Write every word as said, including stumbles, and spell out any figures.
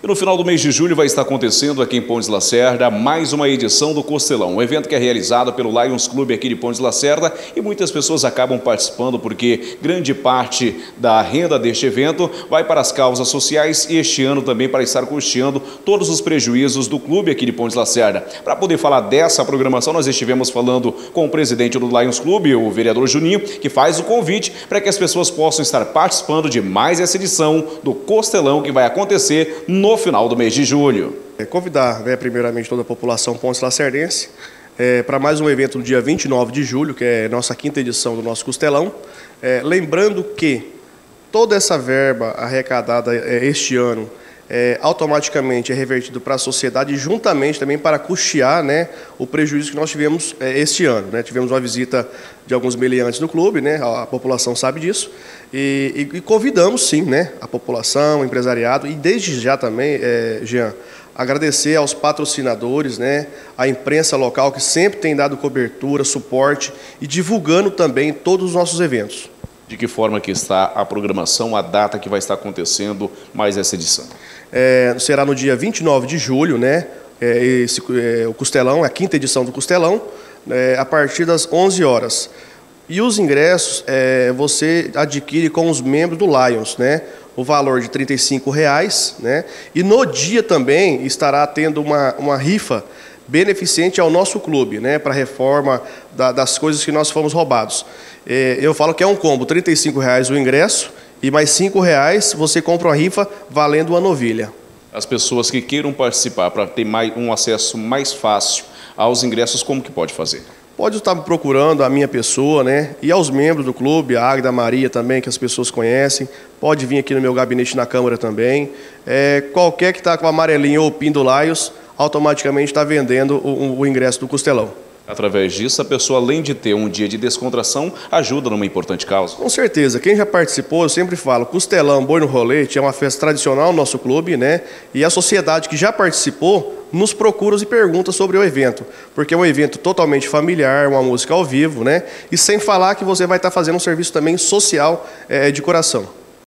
E no final do mês de julho vai estar acontecendo aqui em Pontes Lacerda mais uma edição do Costelão, um evento que é realizado pelo Lions Clube aqui de Pontes Lacerda, e muitas pessoas acabam participando porque grande parte da renda deste evento vai para as causas sociais e este ano também para estar custeando todos os prejuízos do clube aqui de Pontes Lacerda. Para poder falar dessa programação, nós estivemos falando com o presidente do Lions Clube, o vereador Juninho, que faz o convite para que as pessoas possam estar participando de mais essa edição do Costelão que vai acontecer no final do mês de julho. É, convidar, né, primeiramente toda a população pontes lacerdense é, para mais um evento no dia vinte e nove de julho, que é nossa quinta edição do nosso Costelão. É, lembrando que toda essa verba arrecadada é, este ano é, automaticamente é revertido para a sociedade e juntamente também para custear, né, o prejuízo que nós tivemos é, este ano. Né? Tivemos uma visita de alguns meliantes no clube, né? A, a população sabe disso, e, e, e convidamos sim, né, a população, o empresariado, e desde já também, é, Jean, agradecer aos patrocinadores, né, a imprensa local que sempre tem dado cobertura, suporte e divulgando também todos os nossos eventos. De que forma que está a programação, a data que vai estar acontecendo mais essa edição? É, será no dia vinte e nove de julho, né, é, esse, é, o Costelão, a quinta edição do Costelão, é, a partir das onze horas. E os ingressos é, você adquire com os membros do Lions, né, o valor de trinta e cinco reais, né, e no dia também estará tendo uma, uma rifa beneficente ao nosso clube, né, para a reforma da, das coisas que nós fomos roubados. É, eu falo que é um combo, trinta e cinco reais o ingresso e mais cinco reais você compra uma rifa valendo uma novilha. As pessoas que queiram participar para ter mais, um acesso mais fácil aos ingressos, como que pode fazer? Pode estar procurando a minha pessoa, né, e aos membros do clube, a Águida Maria também, que as pessoas conhecem. Pode vir aqui no meu gabinete na Câmara também. É, qualquer que está com amarelinho ou pin do Lions, automaticamente está vendendo o, o ingresso do Costelão. Através disso, a pessoa, além de ter um dia de descontração, ajuda numa importante causa. Com certeza. Quem já participou, eu sempre falo, Costelão, Boi no Rolete é uma festa tradicional no nosso clube, né? E a sociedade que já participou nos procura e pergunta sobre o evento, porque é um evento totalmente familiar, uma música ao vivo, né? E sem falar que você vai estar fazendo um serviço também social é, de coração.